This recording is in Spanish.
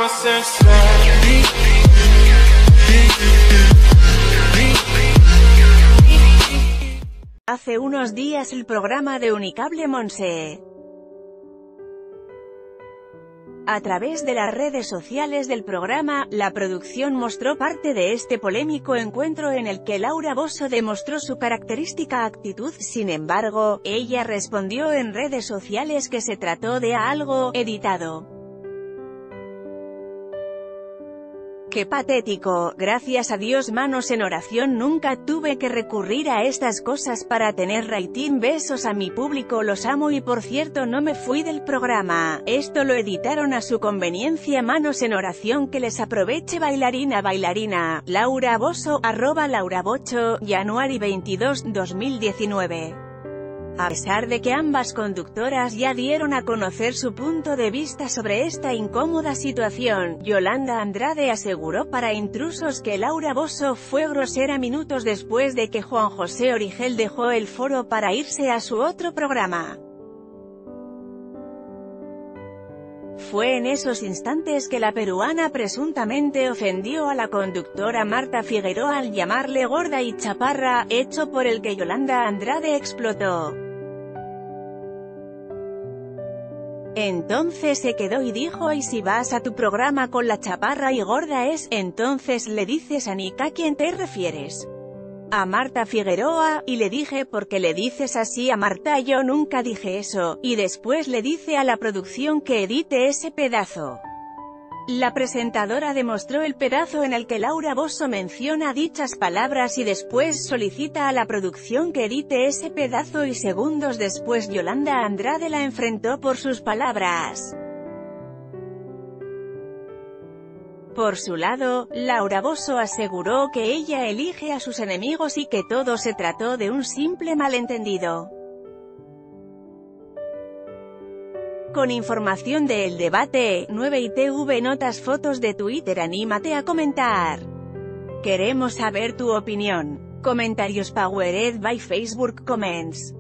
Hace unos días el programa de Unicable Monse. A través de las redes sociales del programa, la producción mostró parte de este polémico encuentro en el que Laura Bosio demostró su característica actitud. Sin embargo, ella respondió en redes sociales que se trató de algo editado. ¡Qué patético! Gracias a Dios, manos en oración, nunca tuve que recurrir a estas cosas para tener rating. Besos a mi público, los amo y por cierto no me fui del programa. Esto lo editaron a su conveniencia. Manos en oración, que les aproveche. Bailarina. Laura Bosio, @LauraBocho, January 22, 2019. A pesar de que ambas conductoras ya dieron a conocer su punto de vista sobre esta incómoda situación, Yolanda Andrade aseguró para Intrusos que Laura Bosio fue grosera minutos después de que Juan José Origel dejó el foro para irse a su otro programa. Fue en esos instantes que la peruana presuntamente ofendió a la conductora Marta Figueroa al llamarle gorda y chaparra, hecho por el que Yolanda Andrade explotó. Entonces se quedó y dijo: ¿y si vas a tu programa con la chaparra y gorda es? Entonces le dices a Nick: ¿a quién te refieres? A Marta Figueroa, y le dije: ¿por qué le dices así a Marta? Yo nunca dije eso, y después le dice a la producción que edite ese pedazo. La presentadora demostró el pedazo en el que Laura Bosio menciona dichas palabras y después solicita a la producción que edite ese pedazo y segundos después Yolanda Andrade la enfrentó por sus palabras. Por su lado, Laura Bosio aseguró que ella elige a sus enemigos y que todo se trató de un simple malentendido. Con información de El Debate, 9ITV Notas, fotos de Twitter. Anímate a comentar. Queremos saber tu opinión. Comentarios powered by Facebook Comments.